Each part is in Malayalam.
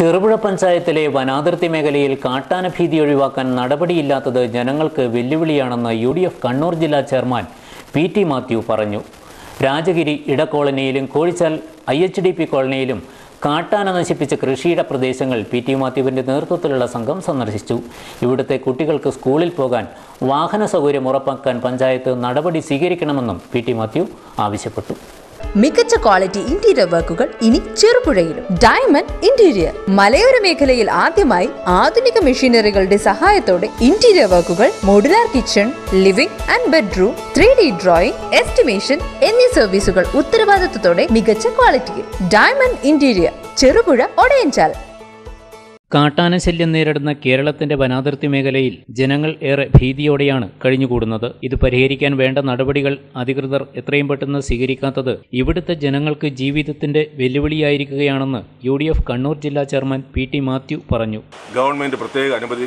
ചെറുപുഴ പഞ്ചായത്തിലെ വനാതിർത്തി മേഖലയിൽ കാട്ടാന ഭീതി ഒഴിവാക്കാൻ നടപടിയില്ലാത്തത് ജനങ്ങൾക്ക് വെല്ലുവിളിയാണെന്ന് UDF കണ്ണൂർ ജില്ലാ ചെയർമാൻ PT മാത്യു പറഞ്ഞു. രാജഗിരി ഇടക്കോളനിയിലും കോഴിച്ചാൽ IHDP കോളനിയിലും കാട്ടാന നശിപ്പിച്ച കൃഷിയിട പ്രദേശങ്ങൾ PT മാത്യുവിൻ്റെ നേതൃത്വത്തിലുള്ള സംഘം സന്ദർശിച്ചു. ഇവിടുത്തെ കുട്ടികൾക്ക് സ്കൂളിൽ പോകാൻ വാഹന സൗകര്യം ഉറപ്പാക്കാൻ പഞ്ചായത്ത് നടപടി സ്വീകരിക്കണമെന്നും PT മാത്യു ആവശ്യപ്പെട്ടു. മികച്ച ക്വാളിറ്റി ഇന്റീരിയർ വർക്കുകൾ ഇനി ചെറുപുഴയിലും. ഡയമണ്ട് ഇന്റീരിയർ മലയോര മേഖലയിൽ ആദ്യമായി ആധുനിക മെഷീനറികളുടെ സഹായത്തോടെ ഇന്റീരിയർ വർക്കുകൾ, modular kitchen, living and bedroom, 3D drawing, estimation എന്നീ സർവീസുകൾ ഉത്തരവാദിത്തത്തോടെ മികച്ച ക്വാളിറ്റിയിൽ. Diamond interior, Cherupuzha, Odayanchal. കാട്ടാന ശല്യം നേരിടുന്ന കേരളത്തിന്റെ വനാതിർത്തി മേഖലയിൽ ജനങ്ങൾ ഏറെ ഭീതിയോടെയാണ് കഴിഞ്ഞുകൂടുന്നത്. ഇത് പരിഹരിക്കാൻ വേണ്ട നടപടികൾ അധികൃതർ എത്രയും പെട്ടെന്ന് സ്വീകരിക്കാത്തത് ഇവിടുത്തെ ജനങ്ങൾക്ക് ജീവിതത്തിന്റെ വെല്ലുവിളിയായിരിക്കുകയാണെന്ന് UDF കണ്ണൂർ ജില്ലാ ചെയർമാൻ PT മാത്യു പറഞ്ഞു. ഗവൺമെന്റ് പ്രത്യേക അനുമതി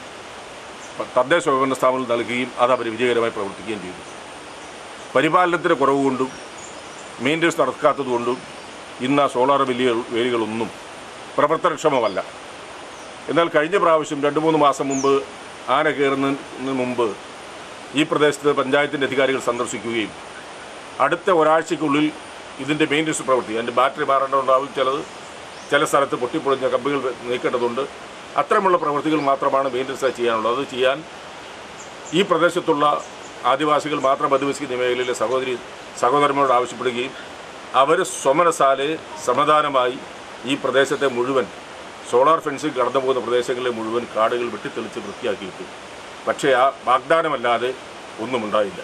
തദ്ദേശ സ്വയംഭരണ സ്ഥാപനങ്ങൾ നൽകുകയും അത് അവർ വിജയകരമായി പ്രവർത്തിക്കുകയും ചെയ്തു. പരിപാലനത്തിന് കുറവുകൊണ്ടും മെയിൻ്റനൻസ് നടക്കാത്തതുകൊണ്ടും ഇന്ന് സോളാർ വേലികളൊന്നും പ്രവർത്തനക്ഷമമല്ല. എന്നാൽ കഴിഞ്ഞ പ്രാവശ്യം 2-3 മാസം മുമ്പ് ആന കയറുന്നതിന് മുമ്പ് ഈ പ്രദേശത്ത് പഞ്ചായത്തിൻ്റെ അധികാരികൾ സന്ദർശിക്കുകയും അടുത്ത ഒരാഴ്ചയ്ക്കുള്ളിൽ ഇതിൻ്റെ മെയിൻ്റനൻസ് പ്രവൃത്തി, അതിൻ്റെ ബാറ്ററി മാറേണ്ടതുണ്ടാവും, ചില സ്ഥലത്ത് പൊട്ടിപ്പൊളിഞ്ഞ കമ്പികൾ നീക്കേണ്ടതുണ്ട്. അത്തരമുള്ള പ്രവൃത്തികൾ മാത്രമാണ് മെയിൻ്റനൻസായി ചെയ്യാനുള്ളത്. അത് ചെയ്യാൻ ഈ പ്രദേശത്തുള്ള ആദിവാസികൾ മാത്രം അധിവസിക്കുന്ന മേഖലയിലെ സഹോദരന്മാരോട് ആവശ്യപ്പെടുകയും അവർ സ്വമനസാലെ സമാധാനമായി ഈ പ്രദേശത്തെ മുഴുവൻ സോളാർ ഫെൻസിൽ കടന്നു പോകുന്ന പ്രദേശങ്ങളിലെ മുഴുവൻ കാടുകൾ വെട്ടിത്തെളിച്ച് വൃത്തിയാക്കിയിട്ടു. പക്ഷേ ആ വാഗ്ദാനമല്ലാതെ ഒന്നും ഉണ്ടായില്ല.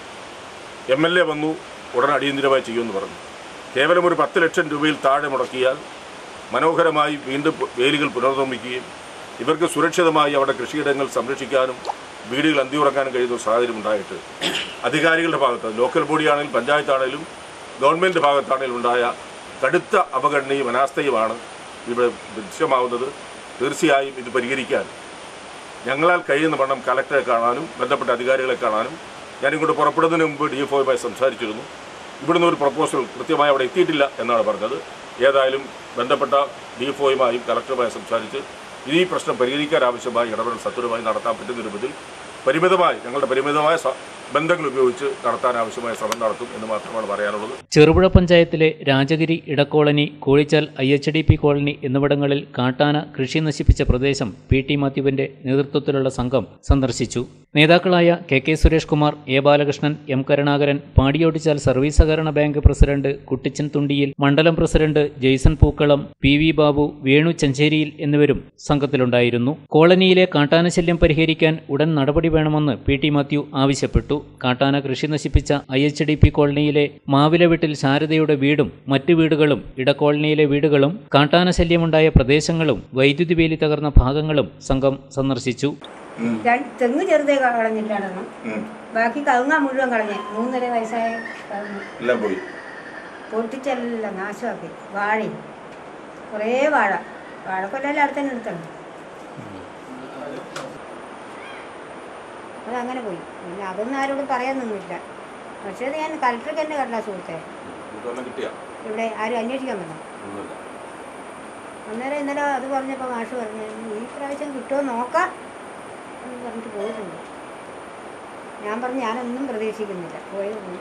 MLA വന്നു, ഉടൻ അടിയന്തിരമായി ചെയ്യുമെന്ന് പറഞ്ഞു. കേവലം ഒരു 10 ലക്ഷം രൂപയിൽ താഴെ മുടക്കിയാൽ മനോഹരമായി വീണ്ടും വേലികൾ പുനർനിർമ്മിക്കുകയും ഇവർക്ക് സുരക്ഷിതമായി അവിടെ കൃഷിയിടങ്ങൾ സംരക്ഷിക്കാനും വീടുകൾ അന്തിയുറക്കാനും കഴിയുന്ന സാഹചര്യം ഉണ്ടായിട്ട് അധികാരികളുടെ ഭാഗത്ത്, ലോക്കൽ ബോഡിയാണെങ്കിലും പഞ്ചായത്താണെങ്കിലും ഗവൺമെൻറ് ഭാഗത്താണെങ്കിലും ഉണ്ടായ കടുത്ത അവഗണനയും അനാസ്ഥയുമാണ് ഇവിടെ ദൃശ്യമാവുന്നത്. തീർച്ചയായും ഇത് പരിഹരിക്കാൻ ഞങ്ങളാൽ കഴിയുന്ന വണ്ണം കലക്ടറെ കാണാനും ബന്ധപ്പെട്ട അധികാരികളെ കാണാനും ഞാനിങ്ങോട്ട് പുറപ്പെടുന്നതിന് മുമ്പ് DFOയുമായി സംസാരിച്ചിരുന്നു. ഇവിടുന്ന് ഒരു പ്രപ്പോസൽ കൃത്യമായി അവിടെ എത്തിയിട്ടില്ല എന്നാണ് പറഞ്ഞത്. ഏതായാലും ബന്ധപ്പെട്ട DFOയുമായും കലക്ടറുമായും സംസാരിച്ച് ഈ പ്രശ്നം പരിഹരിക്കാൻ ആവശ്യമായ ഇടപെടൽ സത്വരമായി നടത്താൻ പറ്റുന്ന രൂപത്തിൽ ഞങ്ങളുടെ പരിമിതമായ ബന്ധങ്ങൾ ഉപയോഗിച്ച് നടത്താൻ ആവശ്യമായ ശ്രമം നടത്തും എന്ന് മാത്രമാണ് പറയാനുള്ളത്. ചെറുപുഴ പഞ്ചായത്തിലെ രാജഗിരി ഇടക്കോളനി, കോഴിച്ചാൽ IHDP കോളനി എന്നിവിടങ്ങളിൽ കാട്ടാന കൃഷി നശിപ്പിച്ച പ്രദേശം PT മാത്യുവിന്റെ നേതൃത്വത്തിലുള്ള സംഘം സന്ദർശിച്ചു. നേതാക്കളായ KK Suresh Kumar, A Balakrishnan, M Karunakaran, Padiyottuchal service സഹകരണ ബാങ്ക് പ്രസിഡന്റ് കുട്ടിച്ചൻ തുണ്ടിയിൽ, മണ്ഡലം പ്രസിഡന്റ് ജെയ്സൺ പൂക്കളം, PV ബാബു, വേണു ചഞ്ചേരിയിൽ എന്നിവരും സംഘത്തിലുണ്ടായിരുന്നു. കോളനിയിലെ കാട്ടാന ശല്യം പരിഹരിക്കാൻ ഉടൻ നടപടി വേണമെന്ന് PT മാത്യു ആവശ്യപ്പെട്ടു. കാട്ടാന കൃഷി നശിപ്പിച്ച IHDP കോളനിയിലെ മാവില വീട്ടിൽ ശാരദയുടെ വീടും മറ്റു വീടുകളും, ഇടക്കോളനിയിലെ വീടുകളും, കാട്ടാന ശല്യമുണ്ടായ പ്രദേശങ്ങളും വൈദ്യുതി വേലി തകർന്ന ഭാഗങ്ങളും സംഘം സന്ദർശിച്ചു. തെങ്ങ് ചെറുതേ കളഞ്ഞിട്ടാണ്, ബാക്കി കവുങ്ങ മുഴുവൻ കളഞ്ഞ് 3.5 വയസ്സായ പൊട്ടിച്ചെല്ലാം നാശമാക്കി. വാഴയും കുറേ വാഴക്കൊല്ലെല്ലാം അടുത്തന്നെ എടുത്തണം. അതങ്ങനെ പോയി. പിന്നെ അതൊന്നും ആരോടും പറയാൻ നിന്നില്ല. പക്ഷേ അത് ഞാൻ കലക്ടർക്ക് തന്നെ കണ്ട സുഹൃത്തെ, ഇവിടെ ആരും അന്വേഷിക്കാൻ പറ്റില്ല. അന്നേരം ഇന്നലെ അത് പറഞ്ഞപ്പോൾ മാഷ് പറഞ്ഞു ഈ പ്രാവശ്യം കിട്ടുമോ നോക്കാം എന്ന് പറഞ്ഞിട്ട് പോയിട്ടുണ്ട്. ഞാൻ പറഞ്ഞു ഞാനൊന്നും പ്രതീക്ഷിക്കുന്നില്ല, പോയത് പോയി.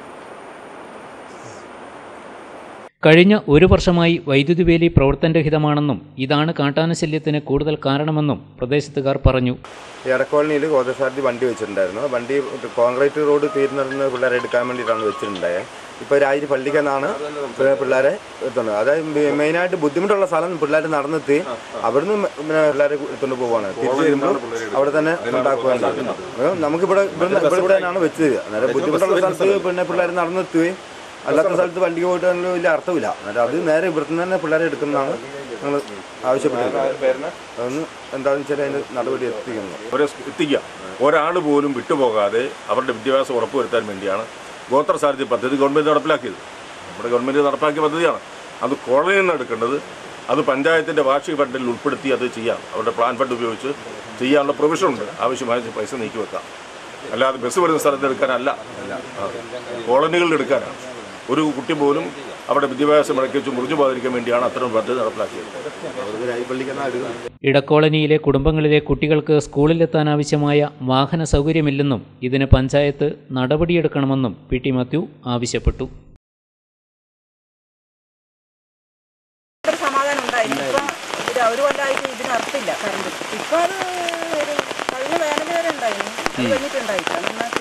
കഴിഞ്ഞ 1 വർഷമായി വൈദ്യുതി വേലി പ്രവർത്തനരഹിതമാണെന്നും ഇതാണ് കാട്ടാന ശല്യത്തിന് കൂടുതൽ കാരണമെന്നും പ്രദേശത്തുകാർ പറഞ്ഞു. ഇടക്കോളനിയിൽ ഗോതസാരഥി വണ്ടി വെച്ചിട്ടുണ്ടായിരുന്നു. വണ്ടി കോൺക്രീറ്റ് റോഡ് തീരുന്നതിന് പിള്ളേരെ എടുക്കാൻ വേണ്ടിയിട്ടാണ് വെച്ചിട്ടുണ്ടായത്. ഇപ്പോൾ രാത്രി പള്ളിക്കെന്നാണ് പിള്ളേരെ എത്തുന്നത്. അതായത് മെയിനായിട്ട് ബുദ്ധിമുട്ടുള്ള സ്ഥലം പിള്ളേർ നടന്നെത്തി അവിടുന്ന് പിള്ളേരെ എടുത്തുകൊണ്ട് പോവുകയാണ്. തിരിച്ചു വരുമ്പോൾ അവിടെ തന്നെ ഉണ്ടാക്കുകയാണ്. നമുക്കിവിടെ ഇവിടെ തന്നെയാണ് വെച്ചത്. അന്നേരം ബുദ്ധിമുട്ടുള്ള സ്ഥലത്ത് പിന്നെ പിള്ളേർ നടന്നെത്തുകയും അല്ലാത്ത സ്ഥലത്ത് വണ്ടിക്ക് പോയിട്ട് വലിയ അർത്ഥമില്ല. അന്നേരം അത് നേരെ ഇവിടുന്ന് തന്നെ പിള്ളേരെ എടുക്കുന്നതാണ് ഞങ്ങൾ ആവശ്യപ്പെട്ടത്. അതൊന്ന് എന്താണെന്ന് വെച്ചാൽ അതിന് നടപടി എത്തിക്കുക. ഒരാൾ പോലും വിട്ടുപോകാതെ അവരുടെ വിദ്യാഭ്യാസം ഉറപ്പുവരുത്താൻ വേണ്ടിയാണ് ഗോത്രസാരഥി പദ്ധതി ഗവൺമെൻറ് നടപ്പിലാക്കിയത്. നമ്മുടെ ഗവൺമെൻറ് നടപ്പാക്കിയ പദ്ധതിയാണ്. അത് കോളനിയിൽ നിന്ന് എടുക്കേണ്ടത്, അത് പഞ്ചായത്തിൻ്റെ വാർഷിക ഫണ്ടിൽ ഉൾപ്പെടുത്തി അത് ചെയ്യാം. അവരുടെ പ്ലാൻ ഫണ്ട് ഉപയോഗിച്ച് ചെയ്യാനുള്ള പ്രൊവിഷനുണ്ട്. ആവശ്യമായ പൈസ നീക്കി വെക്കാം. അല്ലാതെ ബസ് വരുന്ന സ്ഥലത്ത് എടുക്കാനല്ല, കോളനികളിൽ എടുക്കാനാണ്. ഒരു കുട്ടി പോലും അവിടെ വിദ്യാഭ്യാസം ഇടയ്ക്ക് വെച്ച് മുറിഞ്ഞു പോകാതിരിക്കാൻ വേണ്ടിയാണ് അത്തരം പദ്ധതി നടപ്പിലാക്കിയത്. ഇടക്കോളനിയിലെ കുടുംബങ്ങളിലെ കുട്ടികൾക്ക് സ്കൂളിലെത്താൻ ആവശ്യമായ വാഹന സൗകര്യമില്ലെന്നും ഇതിന് പഞ്ചായത്ത് നടപടിയെടുക്കണമെന്നും പി.ടി. മാത്യു ആവശ്യപ്പെട്ടു. സമാധാനം ഉണ്ടായിരുന്നു. ഇപ്പം ഒരു കൊല്ലമായിട്ട് ഇതിനർത്ഥമില്ല കറണ്ട്. ഇപ്പം അത് കഴിഞ്ഞ വേനൽ വരെ ഉണ്ടായിരുന്നു, അത് കഴിഞ്ഞിട്ടുണ്ടായിട്ടാണ്.